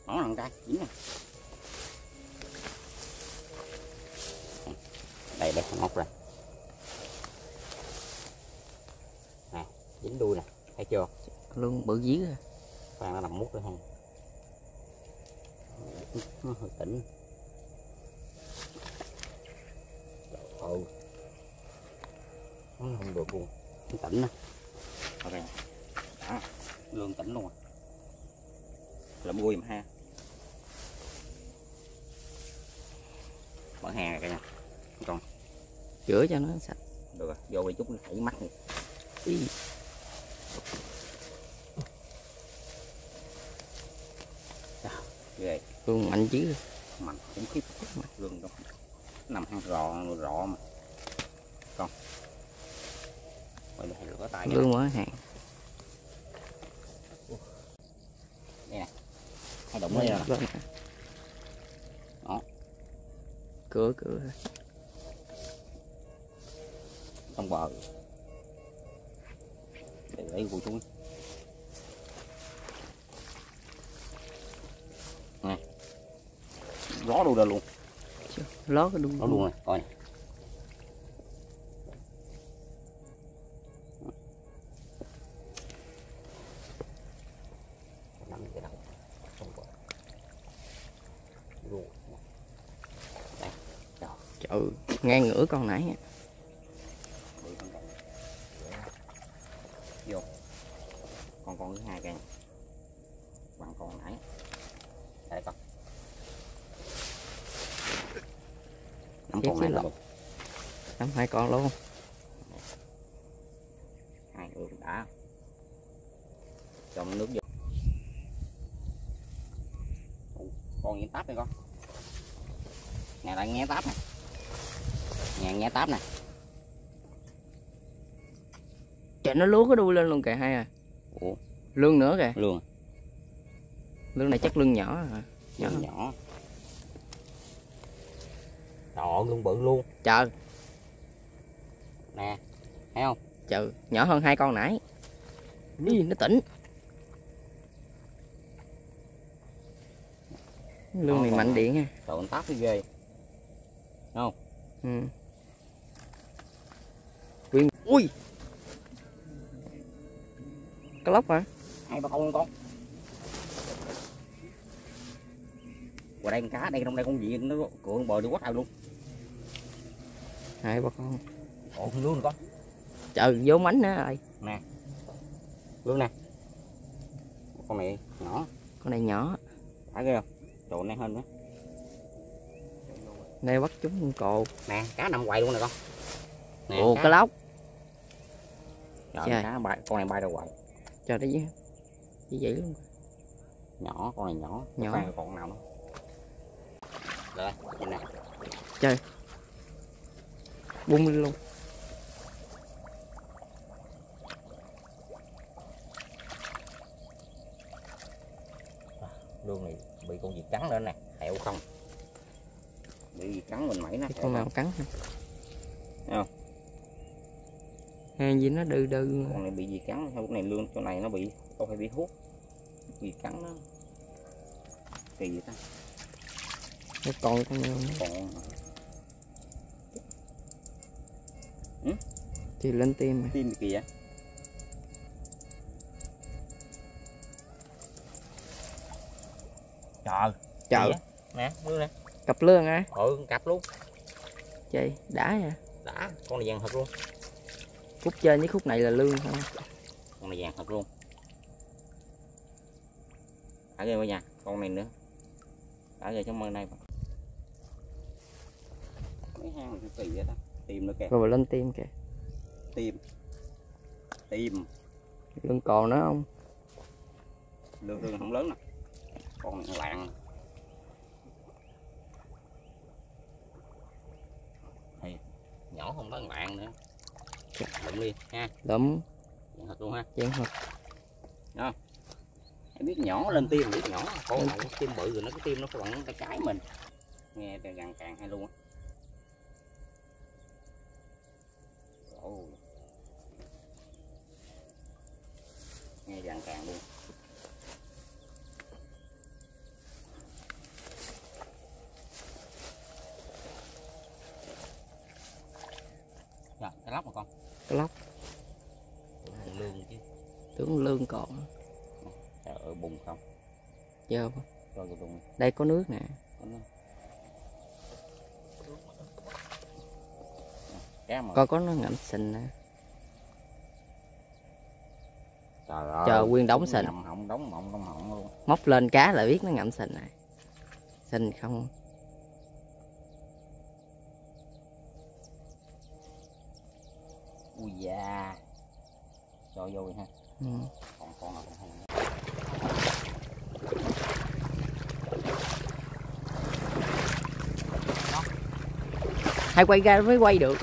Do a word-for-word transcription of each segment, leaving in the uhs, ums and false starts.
Nó thằng trai dính nè. Đây đây móc rồi nè, dính đuôi nè, thấy chưa? Luôn bự dí rồi. Khoan nó nằm mút rồi ha, nó hơi tỉnh. Trời ơi, nó không được luôn, nó tỉnh nè. Ok, đó, lương tỉnh luôn à. Lượm đuôi mà ha. Mở hàng rồi cả nhà. Còn chữa cho nó sạch. được rồi, vô đi chút nó thảy mắt đi. Ý. Ghê. Luôn mạnh chứ. Mạnh khủng khiếp. Lương đâu. Nằm hang rò rọ mà. Con. Rồi để rửa tay. Lương mở hàng. Đây nè. Hai đụng đây nè. Đó. Cửa cửa. Trong bờ. Để lấy vụ xuống. Nè. Ló đu ra luôn. Ló cái đu. Ló luôn này, coi nè. Nằm cái đầu. Trong bờ. Luôn. Đây. Rồi. Trời, ngang ngửa con nãy. Vô con con thứ hai kìa, bằng con nãy đây con năm con này luôn, năm hai con luôn, hai người đã trong nước vô. Con gì táp đây con nè, đang nghe táp nè, nghe nghe táp nè. Trời, nó lúa cái đuôi lên luôn kìa hai à. Ủa? Lương nữa kìa. Lương. Lương này chắc lương nhỏ hả? Nhỏ nhỏ. Trời ơi, lương bự luôn. Trời. Nè, thấy không? Trời, nhỏ hơn hai con nãy. Đi, nó tỉnh. Lương Con này con mạnh điện ha. trời, con táp cái ghê. Thấy không? Ừ. Quyên. Ui. Cá lóc hả? Hai ba con luôn con. Qua đây con cá, đây trong đây con gì nó cuộn bờ đi quất ao luôn. Hai ba con. Ồ, lương rồi con. Trời, vô mánh nữa rồi. Nè. Lương nè. Con này nhỏ. Con này nhỏ. Phải ghê không? Trời, này hơn nữa. Đây bắt chúng cột. Nè, cá nằm hoài luôn nè con. Nè, Ồ, cá lóc. Trời, cá bay, con này bay ra hoài. Trời đấy chứ. Như vậy luôn. Nhỏ, con này nhỏ. Nhỏ. Con còn nào nữa. Rồi, nhìn nè. Trời. Bung lên luôn. Lương này bị con gì cắn nữa nè, hẹo không? Bị gì cắn mình mẩy nè. Con nào cắn hả? Thấy không? Hay gì nó đừ đừ. Con này bị gì cắn, lúc này lương chỗ này nó bị, có phải bị hút. Gì cắn nó. Kỳ vậy ta? Nó còn con nào Còn ừ? Thì lên tim mà. Tim kìa. Trời. Trời. Nè, lương nè. Cặp lương hả? Ừ, cặp luôn. Trời, đã nha. Đã, con này vàng thật luôn. Khúc trên với khúc này là lương không? Con này vàng thật luôn. Đã ghê quá nha, con này nữa. Đã ghê trong bên đây. Mấy hang này kỳ vậy ta. Tim nữa kìa. Rồi lên tim kìa. Tim. Tim. Lương còn nữa không? Lương lương không lớn nè. Con này lạng. Thì nhỏ không tới lạng nữa. Lụm đi ha. Lụm. Vàng thật luôn ha. Vàng thật. Đó. Em biết nhỏ lên tim biết nhỏ, con này tim bự rồi nó cái tim nó phải bằng tay cái mình. Nghe gần càng hay luôn á. Ồ. Nghe vàng càng luôn. lóc mà con. Cá lóc. Tưởng lương chứ. Tưởng lương còn. Trời ơi bùng không. Giờ Rồi rồi bùng. đây có nước nè. Cá mà. Coi có nó ngậm sình nè. Trời ơi. Chờ nguyên đống sình. Ngậm họng đóng mộng đóng họng luôn. Móc lên cá là biết nó ngậm sình này. Sình không. Ui da. Cho vô đi ha. Ừ. Còn con nào còn hay. Hai quay ra mới quay được.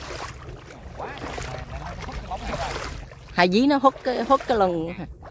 Hai dí nó hút cái hút cái lưng.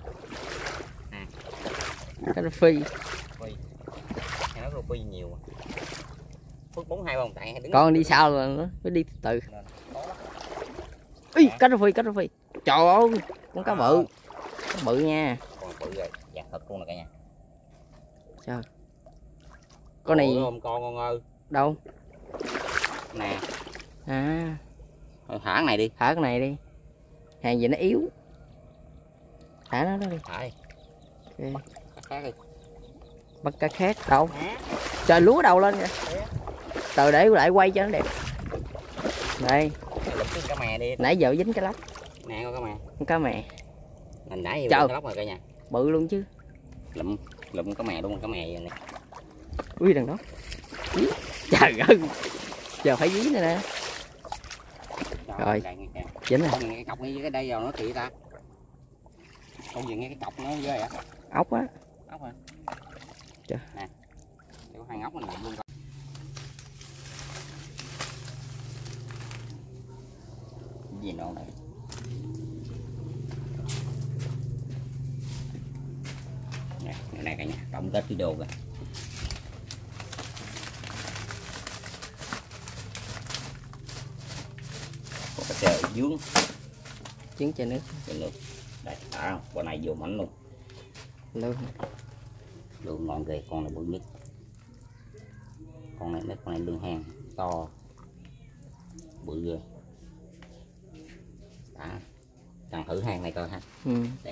Cái nó phi. Hay nó phi nhiều. Phút bốn hai bông tại đứng. Con đi sau là nó mới đi từ từ. Ý, cá rô phi, cá rô phi. Trời ơi, con cá bự. Cá bự nha. Con bự rồi, dạ thật luôn nè cả nhà. Sao? Con này ôm con con ơi. đâu? Nè. À, thôi thả cái này đi. thả cái này đi. Hàng gì nó yếu. Thả nó đó đi. Thả đi. Ok. Khác đi. Bắt cá khác đâu? Trời lúa đầu lên kìa. Từ để lại quay cho nó đẹp. Đây. Lụm cái cá mè đi. Nãy giờ dính cái lóc. Nè con cá mè. Con cá mè. Mình nãy giờ Trời. cá lóc rồi cả nhà. Bự luôn chứ. Lụm lụm cá mè luôn cá mè vậy nè. Ui đằng đó. Ý. Trời ơi. Giờ phải dí nữa nè. Rồi. Dính rồi. Con nghe cái cọc ngay cái đây vào nó kỹ ta. Con gì nghe cái cọc nó ghê vậy? Ốc á. Ốc hả? Trời. Nè. Có hai ốc này luôn. Gì nữa này? Nè, này cả nhà, tổng kết video kìa. Còn cái chờ dướng Trứng chai nước. trên nước. Đây, đã không? Con này vô mảnh luôn. Luôn. Lương ngon ghê, con này bự nhất. Con này mấy con này lương hang to bự ghê. Đã. Cần thử hang này coi ha. Ừ. Đây.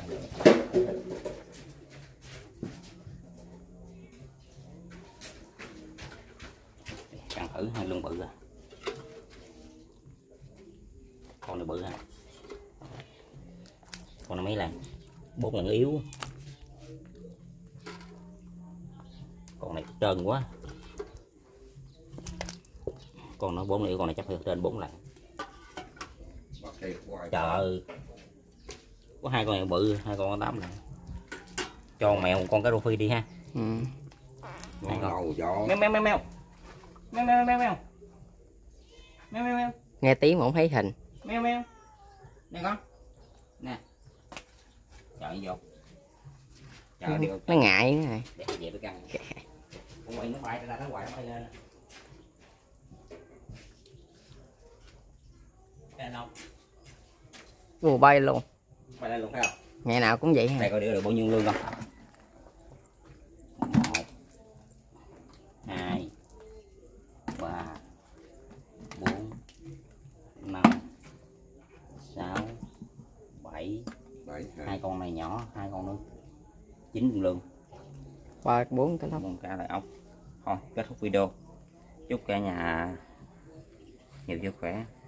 Cần thử hai lương bự rồi. Con này bự ha. Con này mấy lần bốn lần yếu. Con này trơn quá. Con nó bốn lần yếu, con này chắc phải trên bốn lần. Trời ơi. Có hai con này bự, hai con tám lần. Cho mèo một con cá rô phi đi ha. Ừ. Hai con. Mèo mèo mèo mèo. Mèo mèo mèo mèo. Mèo mèo mèo. Nghe tiếng mà không thấy hình. Mèo mèo. Nè con. Nè. Trời vô. Trời đi. Nó ngại nữa này. Để về với căn. Con quay nó bay ra nó quay nó bay lên. Đây không? Ủa bay luôn. Bay lên luôn phải không? Ngày nào cũng vậy ha. Đây coi được bao nhiêu lương không? Một, hai, ba, bốn, năm, sáu, bảy, hai con này nhỏ, hai con nữa, chín lương. Ba bốn cái lóc. Một cá lại ốc. Thôi kết thúc video. Chúc cả nhà nhiều sức khỏe.